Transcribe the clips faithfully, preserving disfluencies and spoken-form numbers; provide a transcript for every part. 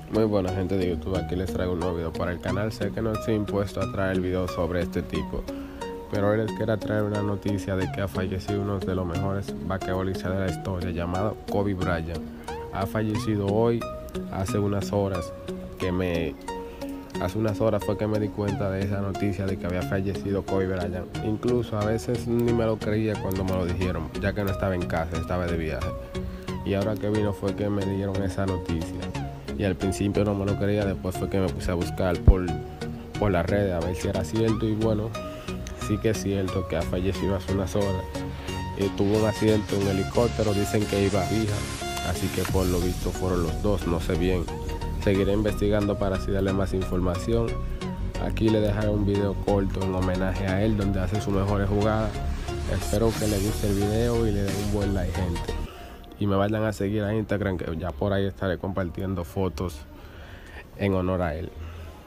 Muy buena gente de YouTube, aquí les traigo un nuevo video para el canal. Sé que no estoy impuesto a traer videos sobre este tipo, pero hoy les quiero traer una noticia de que ha fallecido uno de los mejores basquetbolistas de la historia, llamado Kobe Bryant. Ha fallecido hoy, hace unas horas que me... Hace unas horas fue que me di cuenta de esa noticia de que había fallecido Kobe Bryant. Incluso a veces ni me lo creía cuando me lo dijeron, ya que no estaba en casa, estaba de viaje. Y ahora que vino fue que me dieron esa noticia. Y al principio no me lo creía, después fue que me puse a buscar por, por las redes a ver si era cierto. Y bueno, sí que es cierto que ha fallecido hace unas horas. Eh, tuvo un accidente en un helicóptero, dicen que iba a Vija, así que por lo visto fueron los dos, no sé bien. Seguiré investigando para así darle más información. Aquí le dejaré un video corto en homenaje a él, donde hace sus mejores jugadas. Espero que le guste el video y le den un buen like, gente. Y me vayan a seguir a Instagram, que ya por ahí estaré compartiendo fotos en honor a él.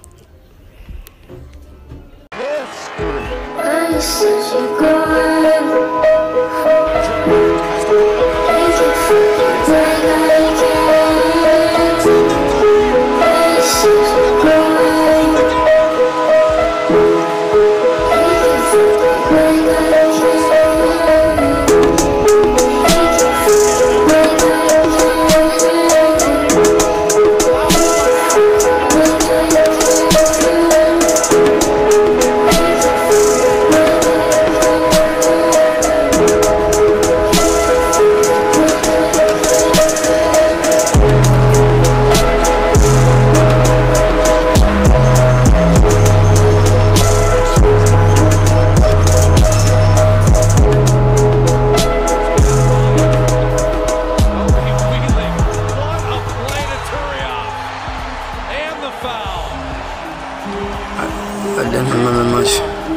I didn't remember much.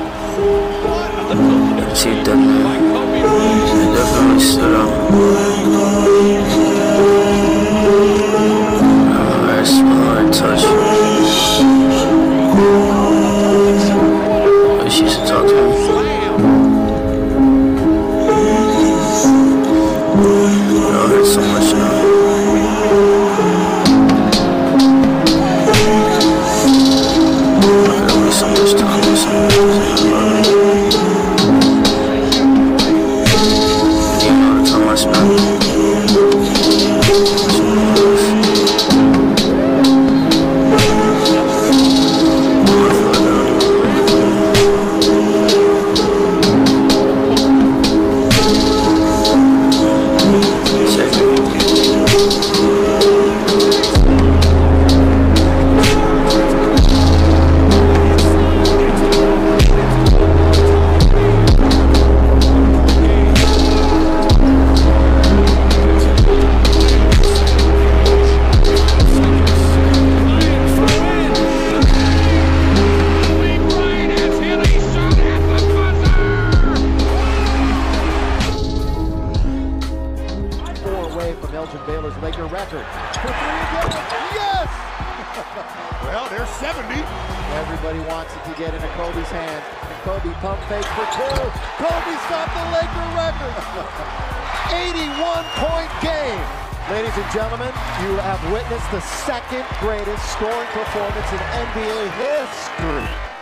She definitely, she definitely stood up. I remember I smelled her touch. But she used to talk to me. It all hurts so much now. So much time, so much time. You know the time I spent. From Elgin Baylor's Laker record. For three again. Yes! Well, there's seventy. Everybody wants it to get into Kobe's hand. Kobe pump fake for two. Kobe stopped the Laker record. eighty-one point game. Ladies and gentlemen, you have witnessed the second greatest scoring performance in N B A history.